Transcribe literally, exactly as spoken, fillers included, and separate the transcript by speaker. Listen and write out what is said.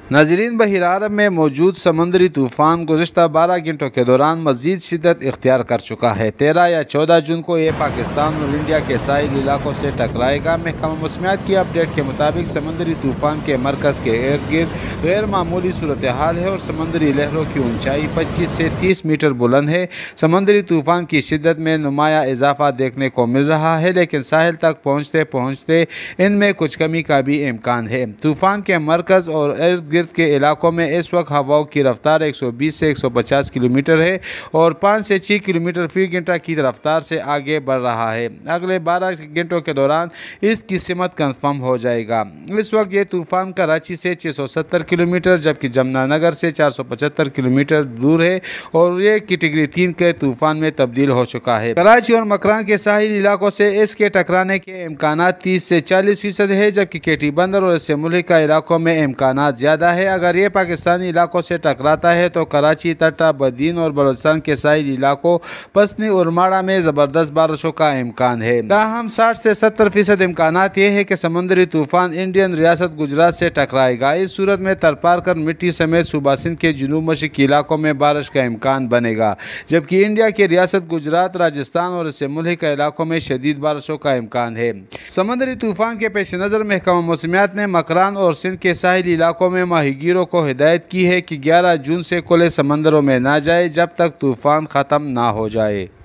Speaker 1: नाज़रीन, बहिर अरब में मौजूद समंदरी तूफ़ान गुज़िश्ता बारह घंटों के दौरान मज़ीद शिद्दत इख्तियार कर चुका है। तेरह या चौदह जून को ये पाकिस्तान और इंडिया के साहिल इलाकों से टकराएगा। महकमा मौसमियात की अपडेट के मुताबिक समंदरी तूफ़ान के मरकज़ के इर्द गिर्द गैर मामूली सूरत हाल है और समंदरी लहरों की ऊंचाई पच्चीस से तीस मीटर बुलंद है। समंदरी तूफ़ान की शिद्दत में नुमाया इजाफा देखने को मिल रहा है, लेकिन साहिल तक पहुँचते पहुँचते इनमें कुछ कमी का भी इम्कान है। तूफ़ान के मरकज़ और इर्द गिर्द के इलाकों में इस वक्त हवाओं की रफ्तार एक सौ बीस से एक सौ पचास किलोमीटर है और पाँच से छः किलोमीटर फी घंटा की रफ्तार से आगे बढ़ रहा है। अगले बारह घंटों के दौरान इसकी सिमत कन्फर्म हो जाएगा। इस वक्त ये तूफ़ान कराची से छः सौ सत्तर किलोमीटर जबकि जमुनानगर से चार सौ पचहत्तर किलोमीटर दूर है और ये कैटेगरी तीन के तूफ़ान में तब्दील हो चुका है। कराची और मकरान के साहिली इलाकों से इसके टकराने के इम्कान तीस से चालीस फीसद है, जबकि केटी बंदर और इससे मुल्का इलाकों में इम्कान ज़्यादा है। अगर ये पाकिस्तानी इलाकों से टकराता है तो कराची, तटा, बदीन और बलोचिस्तान के साहिली इलाकों, पसनी और माड़ा में ज़बरदस्त बारिशों का इम्कान है। ताहम साठ से सत्तर फीसद इम्कान ये है कि समुद्री तूफ़ान इंडियन रियासत गुजरात से टकराएगा। इस सूरत में तरपार कर मिट्टी समेत सूबा सिंध के जुनूब मशरक़ी इलाकों में बारिश का इम्कान बनेगा, जबकि इंडिया के रियासत गुजरात, राजस्थान और इससे मुल्का इलाकों में शदीद बारिशों का इम्कान है। समुद्री तूफ़ान के पेश नज़र महकमा मौसमियात ने मकरान और सिंध के साहिली इलाकों में माहीगीरों को हिदायत की है कि ग्यारह जून से खुले समंदरों में ना जाए जब तक तूफ़ान ख़त्म ना हो जाए।